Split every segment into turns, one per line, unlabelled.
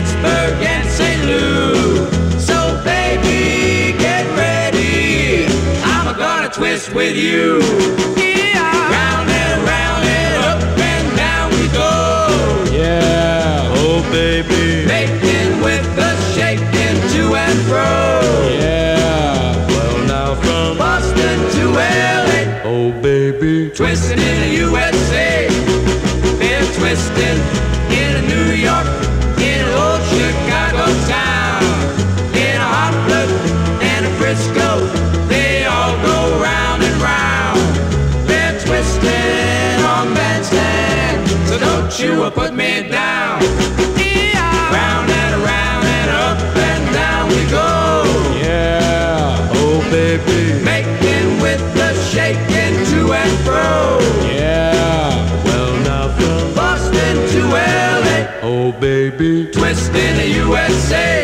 Pittsburgh and St. Louis. So baby, get ready, I'm gonna twist with you. Round and up and down we go.
Yeah, oh baby.
Making with the shaking to and fro.
Yeah, well now from
Boston to LA,
oh baby.
twisting in the USA. They're twisting in New York, in old Chicago town, in a hot blood and a Frisco. They all go round and round. They're twisting on bandstand, so don't you put me down. Round and up and down we go.
Yeah, oh baby.
Making with the shaking to and fro.
Yeah, well now from
Boston to LA,
oh baby.
twisting the USA.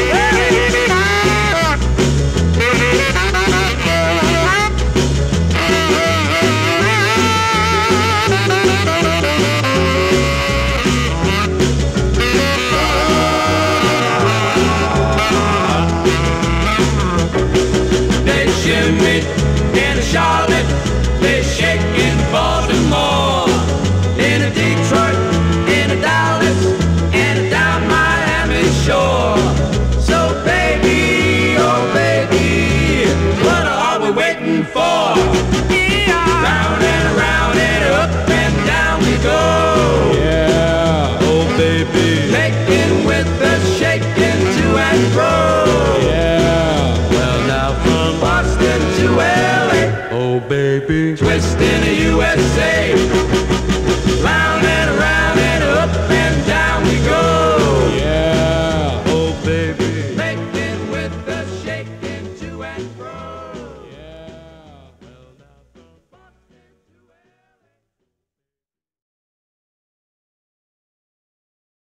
They shimmy in Charlotte, they shake in Baltimore, in a Detroit, in a Dallas, and down Miami shore. So baby, oh baby, what are we waiting for? Round and up and down we go.
Yeah, oh baby.
Making with the shaking to and fro.
Yeah, well now from
Boston to LA,
oh baby.
twisting